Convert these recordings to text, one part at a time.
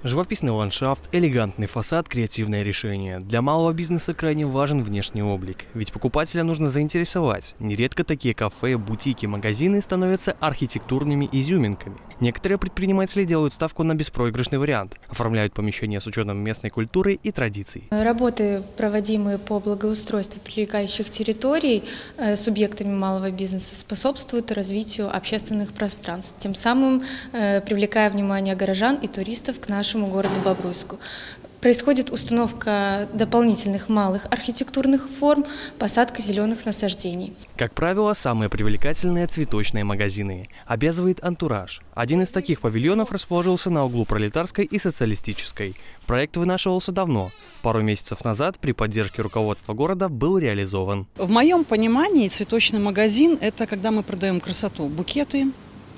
Живописный ландшафт, элегантный фасад, креативное решение. Для малого бизнеса крайне важен внешний облик, ведь покупателя нужно заинтересовать. Нередко такие кафе, бутики, магазины становятся архитектурными изюминками. Некоторые предприниматели делают ставку на беспроигрышный вариант, оформляют помещения с учетом местной культуры и традиций. Работы, проводимые по благоустройству прилегающих территорий субъектами малого бизнеса, способствуют развитию общественных пространств, тем самым привлекая внимание горожан и туристов к нашему городу Бобруйску. Происходит установка дополнительных малых архитектурных форм, посадка зеленых насаждений. Как правило, самые привлекательные цветочные магазины. Обязывает антураж. Один из таких павильонов расположился на углу Пролетарской и Социалистической. Проект вынашивался давно. Пару месяцев назад при поддержке руководства города был реализован. В моем понимании цветочный магазин – это когда мы продаем красоту, букеты,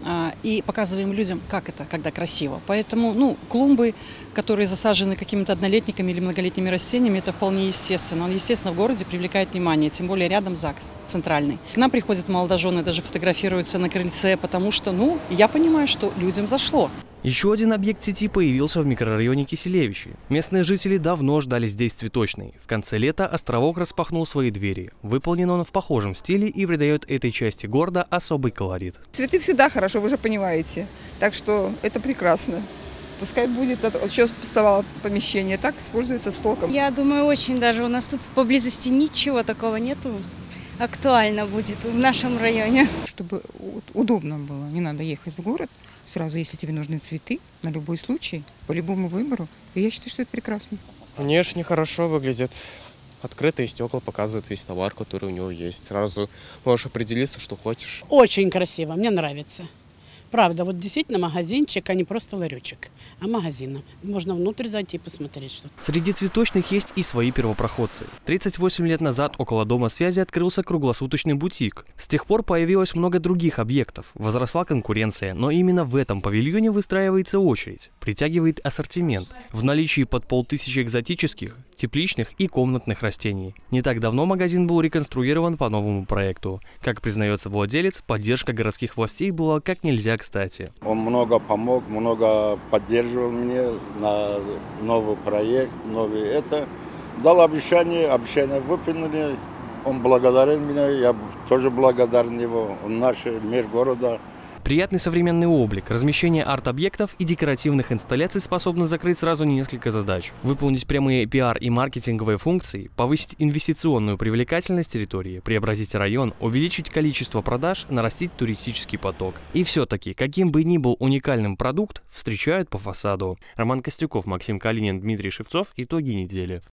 и показываем людям, как это, когда красиво. Поэтому клумбы, которые засажены какими-то однолетниками или многолетними растениями, это вполне естественно. Он, естественно, в городе привлекает внимание, тем более рядом ЗАГС центральный. К нам приходят молодожены, даже фотографируются на крыльце, потому что, я понимаю, что людям зашло. Еще один объект сети появился в микрорайоне Киселевичи. Местные жители давно ждали здесь цветочный. В конце лета островок распахнул свои двери. Выполнен он в похожем стиле и придает этой части города особый колорит. Цветы всегда хорошо, вы же понимаете. Так что это прекрасно. Пускай будет, что пустовало помещение, так используется с толком. Я думаю, очень даже. У нас тут поблизости ничего такого нету. Актуально будет в нашем районе. Чтобы удобно было, не надо ехать в город. Сразу, если тебе нужны цветы, на любой случай, по любому выбору, и я считаю, что это прекрасно. Внешне хорошо выглядит. Открытые стекла показывают весь товар, который у него есть. Сразу можешь определиться, что хочешь. Очень красиво, мне нравится. Правда, вот действительно магазинчик, а не просто ларечек, а магазин. Можно внутрь зайти и посмотреть что-то. Среди цветочных есть и свои первопроходцы. 38 лет назад около Дома связи открылся круглосуточный бутик. С тех пор появилось много других объектов. Возросла конкуренция, но именно в этом павильоне выстраивается очередь. Притягивает ассортимент. В наличии под 500 экзотических, тепличных и комнатных растений. Не так давно магазин был реконструирован по новому проекту. Как признается владелец, поддержка городских властей была как нельзя кстати. Он много помог, много поддерживал меня на новый проект, Дал обещание выполнили. Он благодарен меня, я тоже благодарен его. Он наш мэр города. Приятный современный облик, размещение арт-объектов и декоративных инсталляций способно закрыть сразу несколько задач. Выполнить прямые пиар и маркетинговые функции, повысить инвестиционную привлекательность территории, преобразить район, увеличить количество продаж, нарастить туристический поток. И все-таки, каким бы ни был уникальным продукт, встречают по фасаду. Роман Костюков, Максим Калинин, Дмитрий Шевцов. Итоги недели.